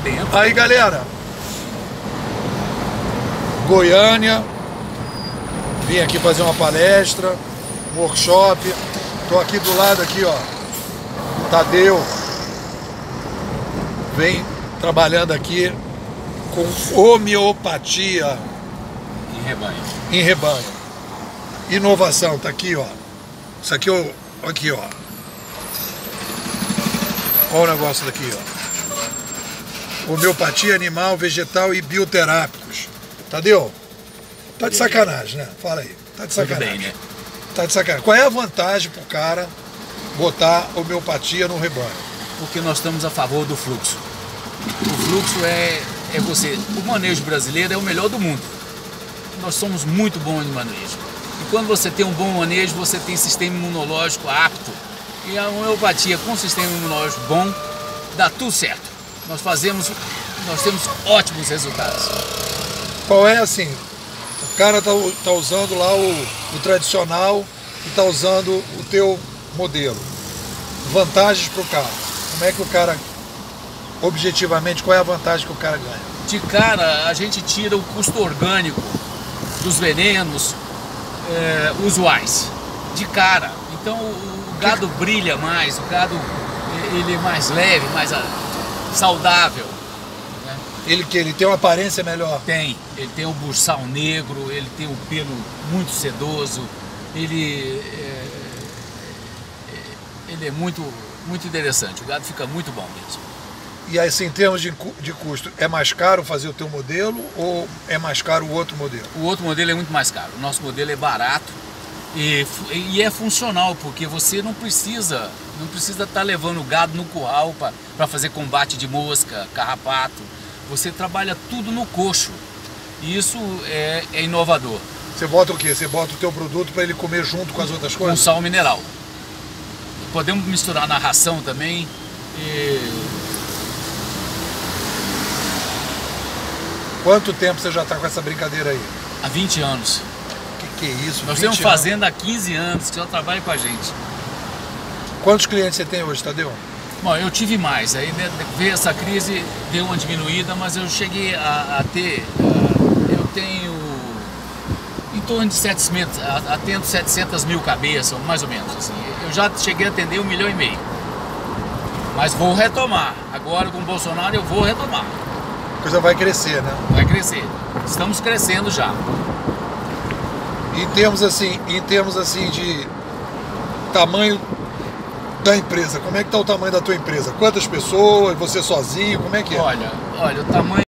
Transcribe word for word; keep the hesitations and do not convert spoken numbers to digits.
tempo. Aí, galera, Goiânia, vim aqui fazer uma palestra, um workshop. Tô aqui do lado aqui, ó, Tadeu, vem trabalhando aqui com homeopatia Em rebanho. em rebanho. Inovação, tá aqui, ó. Isso aqui, ó, aqui, ó. Olha o negócio daqui, ó. Homeopatia animal, vegetal e bioterápicos. Tadeu, tá de sacanagem, né? Fala aí. Tá de sacanagem. Bem, né? Tá de sacanagem. Qual é a vantagem pro cara botar homeopatia no rebanho? Porque nós estamos a favor do fluxo. O fluxo é, é você. O manejo brasileiro é o melhor do mundo. Nós somos muito bons em manejo. E quando você tem um bom manejo, você tem sistema imunológico apto. E a homeopatia com sistema imunológico bom, dá tudo certo. Nós fazemos, nós temos ótimos resultados. Qual é assim? O cara tá, tá usando lá o, o tradicional e tá usando o teu modelo. Vantagens pro cara. Como é que o cara, objetivamente, qual é a vantagem que o cara ganha? De cara, a gente tira o custo orgânico dos venenos é, usuais. De cara. Então o, o gado brilha mais, o gado ele é mais leve, mais a, saudável. Né? Ele que ele tem uma aparência melhor. Tem. Ele tem o buçal negro, ele tem o pelo muito sedoso, ele é, ele é muito, muito interessante. O gado fica muito bom mesmo. E aí, assim, em termos de, de custo, é mais caro fazer o teu modelo ou é mais caro o outro modelo? O outro modelo é muito mais caro. O nosso modelo é barato e, e é funcional, porque você não precisa não precisa estar levando o gado no curral para fazer combate de mosca, carrapato. Você trabalha tudo no coxo. E isso é, é inovador. Você bota o quê? Você bota o teu produto para ele comer junto com as outras coisas? Com sal mineral. Podemos misturar na ração também. E... Quanto tempo você já está com essa brincadeira aí? Há vinte anos. Que que é isso? Nós temos fazenda há quinze anos que já trabalha com a gente. Quantos clientes você tem hoje, Tadeu? Bom, eu tive mais. Aí né, veio essa crise, deu uma diminuída, mas eu cheguei a, a ter... Uh, eu tenho em torno de setecentos, atendo setecentas mil cabeças, mais ou menos. Assim. Eu já cheguei a atender um milhão e meio. Mas vou retomar. Agora com o Bolsonaro eu vou retomar. A coisa vai crescer, né? Vai crescer. Estamos crescendo já. Em termos assim, em termos assim de tamanho da empresa, como é que está o tamanho da tua empresa? Quantas pessoas? Você sozinho? Como é que é? Olha, olha, o tamanho